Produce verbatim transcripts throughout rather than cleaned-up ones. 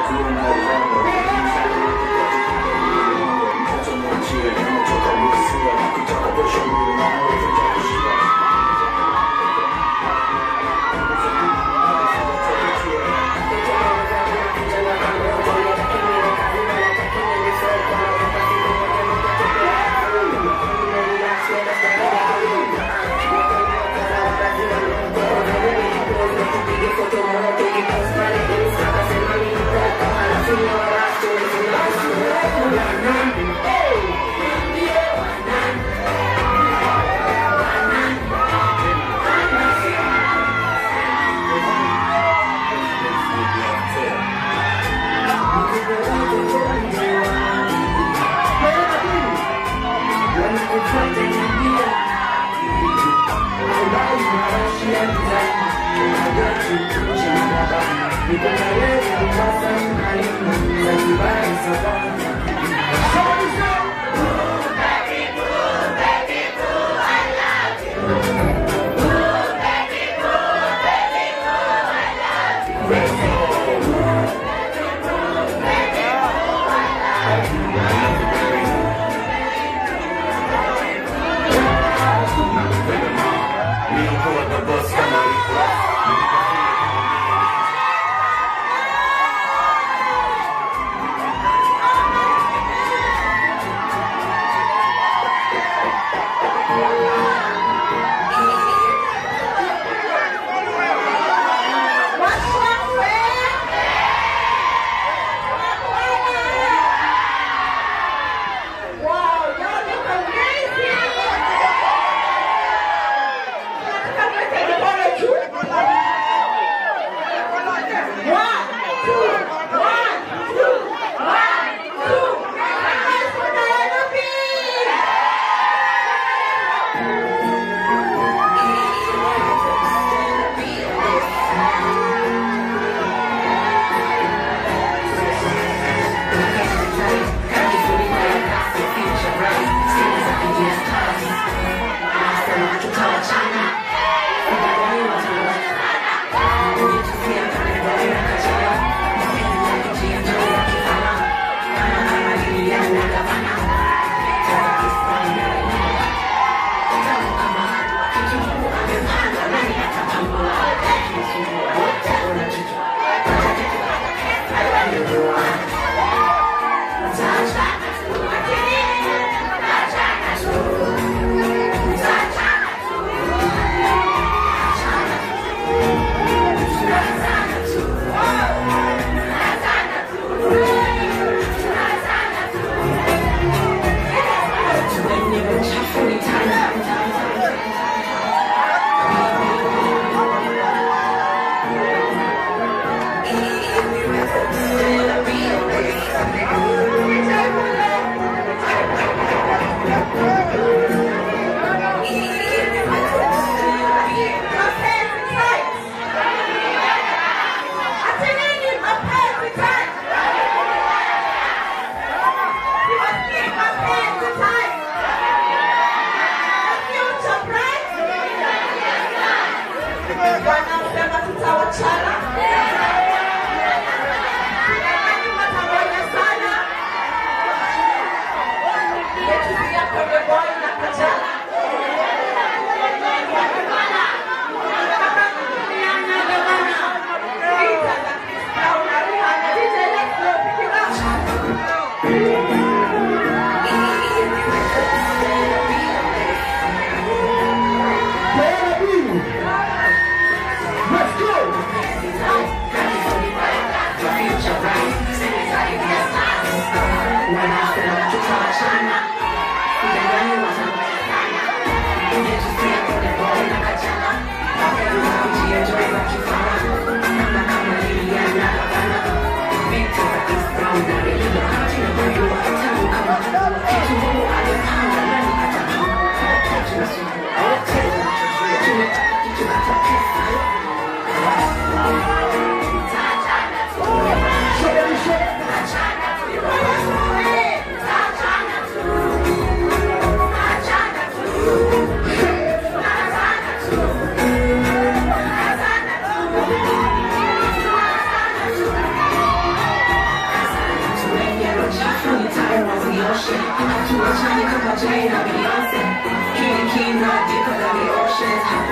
Thank you.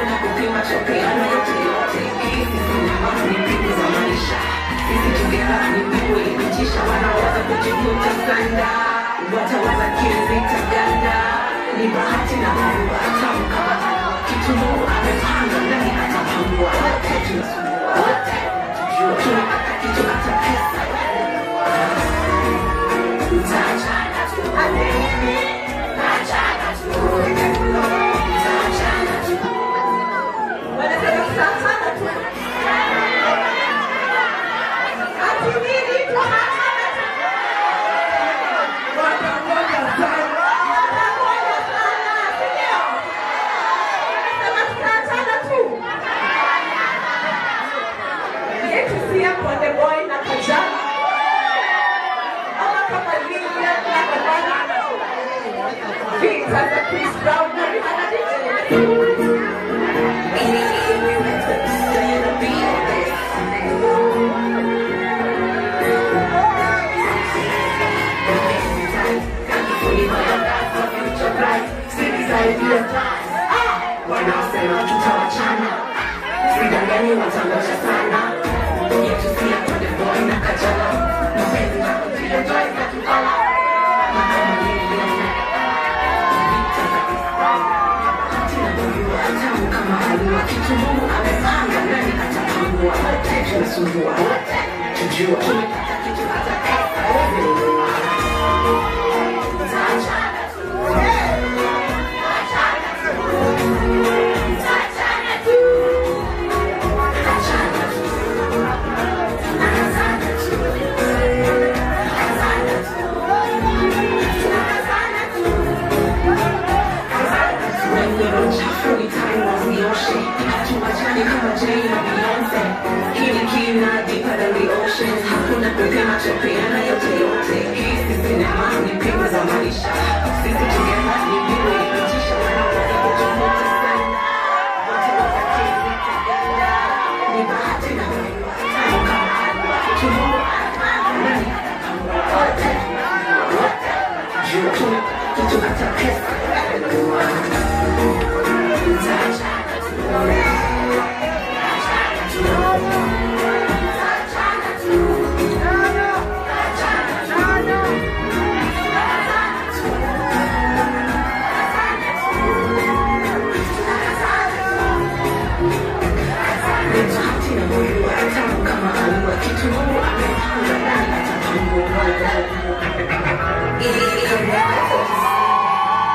hakuna kupima chopeana yote yote. Hizi sinema ni pigo za maisha. Sisi tungeka ni mbiwe kutisha, wanawaza kujivuta sana, watawaza kizi tagana. Ni bahati na Mungu atamka kitu Mungu amepanga ndani atapangua. Wote tunasumbua, wote tujua tunataka kitu hata pesa. Utaachana tu adini, utaachana tu utaachana tu wanasema utaachana tu ati nini tuachana tu watangoja sana watangoja sana sindio wanasema tutaachana tu yetu siya kwa the boy na kajana ama kama Lilia na Kabana Vita za Chris Brown na Rihanna D J. Wanasema tutawachana, sidangani watangoja sana. Yetu siya kwa the boy na kajana, mpenzi na kutia joy za tufala. Makama Lilia Vita za Chris Brown, hatina Mungu atamu kama halua. Kitu Mungu amepanga nani atapangua. Wote tunasumbua, wote tujua tunataka kitu hata pesa. Utaachana tu utaachana tu utaachana tu utaachana tu tunakazana tu tunakazana tu tunakazana tu kazana tu. Wenye rochafu ni time wazioshe, hatuwachani kama Jay na Beyonce. Hili kina deeper than the ocean, hakuna kupima chopeana yote yote. Hizi sinema ni pigo za maisha. Sisi tungeka ni mbiwe kutisha, wanawaza kujivuta sana, watawaza kizi tagana. Ni bahati na Mungu atamu kama halua. Kitu Mungu anapanga nani atapangua. Wote wote tujua tunataka kitu hata pesa. Utaachana tu utaachana tu utaachana tu utaachana tu bahati na Mungu atamu kama halua. Kitu Mungu amepanga nani atapangua.